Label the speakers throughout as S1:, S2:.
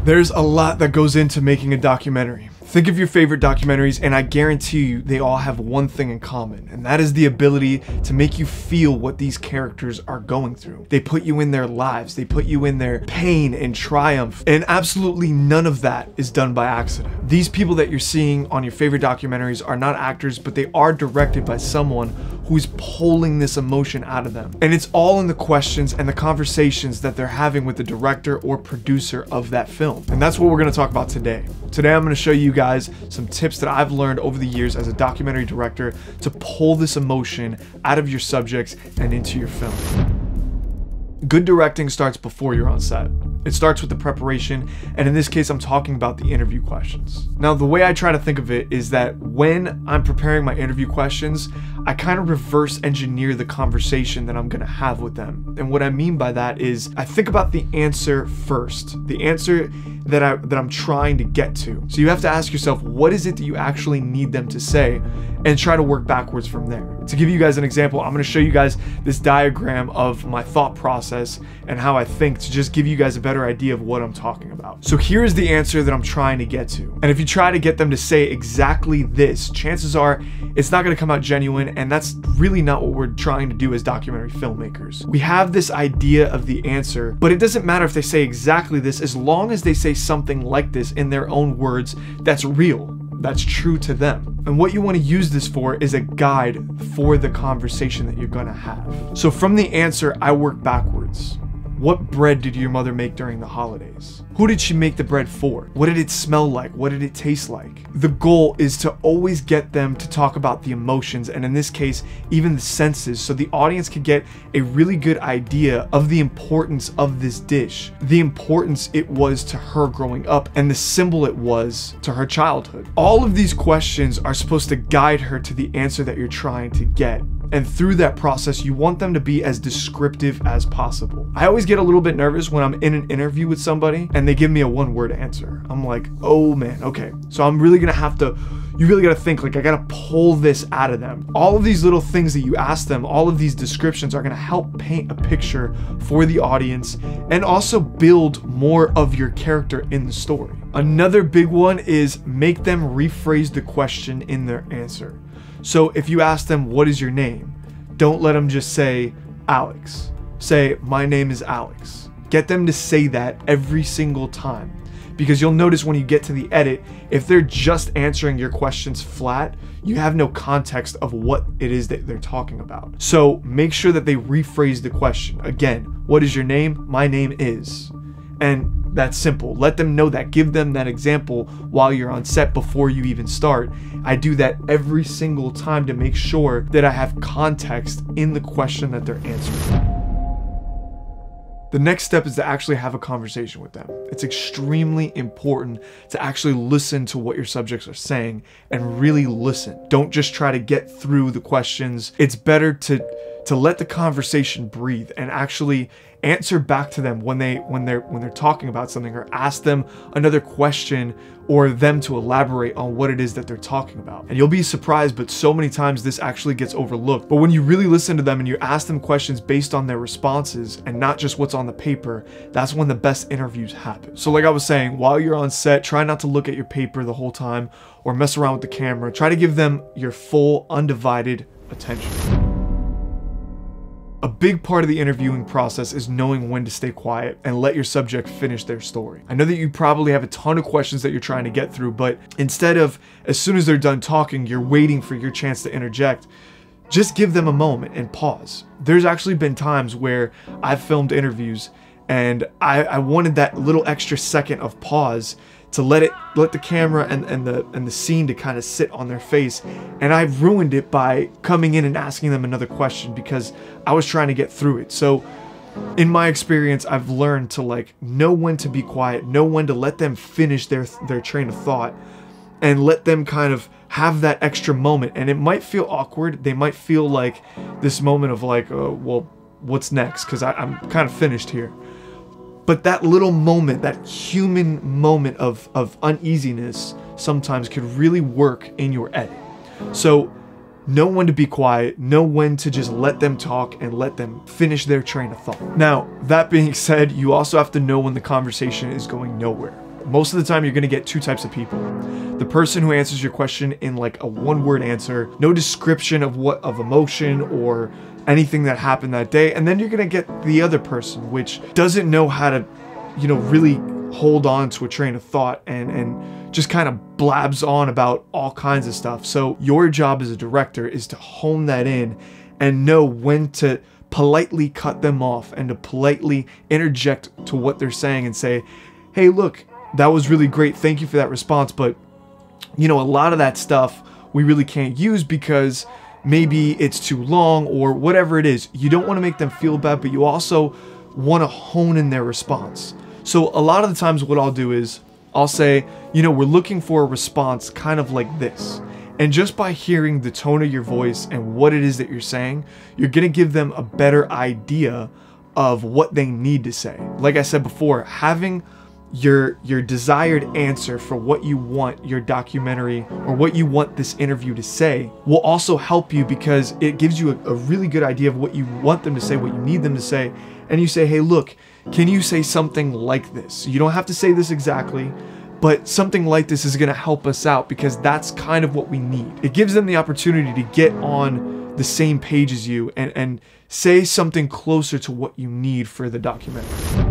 S1: There's a lot that goes into making a documentary. Think of your favorite documentaries, and I guarantee you they all have one thing in common, and that is the ability to make you feel what these characters are going through. They put you in their lives, they put you in their pain and triumph, and absolutely none of that is done by accident. These people that you're seeing on your favorite documentaries are not actors, but they are directed by someone who's pulling this emotion out of them. And it's all in the questions and the conversations that they're having with the director or producer of that film. And that's what we're gonna talk about today. Today I'm gonna show you guys some tips that I've learned over the years as a documentary director to pull this emotion out of your subjects and into your film. Good directing starts before you're on set. It starts with the preparation, and in this case, I'm talking about the interview questions. Now, the way I try to think of it is that when I'm preparing my interview questions, I kind of reverse engineer the conversation that I'm gonna have with them. And what I mean by that is I think about the answer first, the answer that I'm trying to get to. So you have to ask yourself, what is it that you actually need them to say, and try to work backwards from there. To give you guys an example, I'm gonna show you guys this diagram of my thought process and how I think, to just give you guys a better idea of what I'm talking about. So here's the answer that I'm trying to get to. And if you try to get them to say exactly this, chances are it's not gonna come out genuine, and that's really not what we're trying to do as documentary filmmakers. We have this idea of the answer, but it doesn't matter if they say exactly this, as long as they say something like this in their own words that's real, that's true to them. And what you want to use this for is a guide for the conversation that you're gonna have. So from the answer, I work backwards. What bread did your mother make during the holidays? Who did she make the bread for? What did it smell like? What did it taste like? The goal is to always get them to talk about the emotions, and in this case, even the senses, so the audience could get a really good idea of the importance of this dish, the importance it was to her growing up, and the symbol it was to her childhood. All of these questions are supposed to guide her to the answer that you're trying to get. And through that process, you want them to be as descriptive as possible. I always get a little bit nervous when I'm in an interview with somebody and they give me a one-word answer. I'm like, oh man, okay. So I'm really gonna have to, you really gotta think, like, I gotta pull this out of them. All of these little things that you ask them, all of these descriptions are gonna help paint a picture for the audience and also build more of your character in the story. Another big one is make them rephrase the question in their answer. So if you ask them, what is your name? Don't let them just say Alex. Say, my name is Alex. Get them to say that every single time. Because you'll notice when you get to the edit, if they're just answering your questions flat, you have no context of what it is that they're talking about. So make sure that they rephrase the question. Again, what is your name? My name is. And that's simple. Let them know that. Give them that example while you're on set before you even start. I do that every single time to make sure that I have context in the question that they're answering. The next step is to actually have a conversation with them. It's extremely important to actually listen to what your subjects are saying and really listen. Don't just try to get through the questions. It's better to let the conversation breathe and actually answer back to them when they're talking about something, or ask them another question or them to elaborate on what it is that they're talking about. And you'll be surprised, but so many times this actually gets overlooked. But when you really listen to them and you ask them questions based on their responses and not just what's on the paper, that's when the best interviews happen. So like I was saying, while you're on set, try not to look at your paper the whole time or mess around with the camera. Try to give them your full, undivided attention. A big part of the interviewing process is knowing when to stay quiet and let your subject finish their story. I know that you probably have a ton of questions that you're trying to get through, but instead of, as soon as they're done talking, you're waiting for your chance to interject, just give them a moment and pause. There's actually been times where I've filmed interviews and I wanted that little extra second of pause to let the camera and the scene to kind of sit on their face, and I've ruined it by coming in and asking them another question because I was trying to get through it. So in my experience, I've learned to like know when to be quiet, know when to let them finish their train of thought, and let them kind of have that extra moment. And it might feel awkward. They might feel like this moment of like, well, what's next? Because I'm kind of finished here. But that little moment, that human moment of uneasiness sometimes could really work in your edit. So know when to be quiet, know when to just let them talk and let them finish their train of thought. Now, that being said, you also have to know when the conversation is going nowhere. Most of the time, you're gonna get two types of people. The person who answers your question in like a one-word answer, no description of emotion or anything that happened that day. And then you're gonna get the other person, which doesn't know how to, really hold on to a train of thought and just kind of blabs on about all kinds of stuff. So your job as a director is to hone that in and know when to politely cut them off and to politely interject to what they're saying and say, hey, look, that was really great. Thank you for that response. But, a lot of that stuff we really can't use because maybe it's too long or whatever it is. You don't want to make them feel bad, but you also want to hone in their response. So a lot of the times what I'll do is I'll say, we're looking for a response kind of like this. And just by hearing the tone of your voice and what it is that you're saying, you're going to give them a better idea of what they need to say. Like I said before, having your desired answer for what you want your documentary or what you want this interview to say will also help you, because it gives you a really good idea of what you want them to say, what you need them to say. And you say, hey, look, can you say something like this? You don't have to say this exactly, but something like this is going to help us out because that's kind of what we need. It gives them the opportunity to get on the same page as you and say something closer to what you need for the documentary.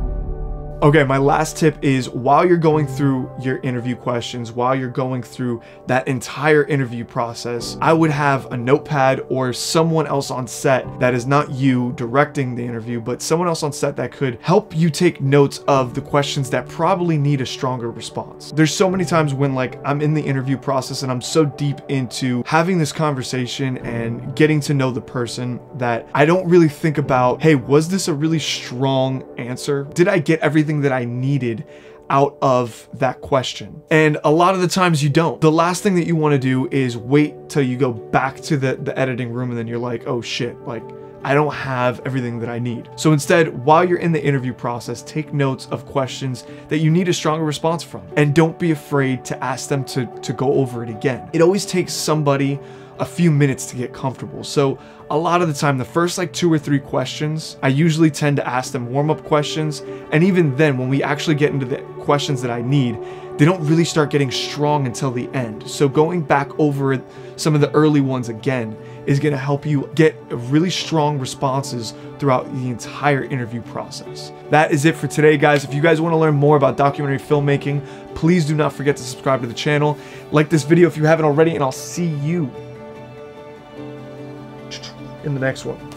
S1: Okay, my last tip is while you're going through your interview questions, while you're going through that entire interview process, I would have a notepad or someone else on set that is not you directing the interview, but someone else on set that could help you take notes of the questions that probably need a stronger response. There's so many times when I'm in the interview process and I'm so deep into having this conversation and getting to know the person that I don't really think about, hey, was this a really strong answer? Did I get everything that I needed out of that question? And a lot of the times you don't. The last thing that you want to do is wait till you go back to the editing room and then you're like, oh shit, I don't have everything that I need. So instead, while you're in the interview process, take notes of questions that you need a stronger response from. And don't be afraid to ask them to go over it again. It always takes somebody a few minutes to get comfortable. So a lot of the time, the first 2 or 3 questions, I usually tend to ask them warm-up questions. And even then, when we actually get into the questions that I need, they don't really start getting strong until the end. So going back over some of the early ones again is going to help you get really strong responses throughout the entire interview process. That is it for today, guys. If you guys want to learn more about documentary filmmaking, please do not forget to subscribe to the channel. Like this video if you haven't already, and I'll see you in the next one.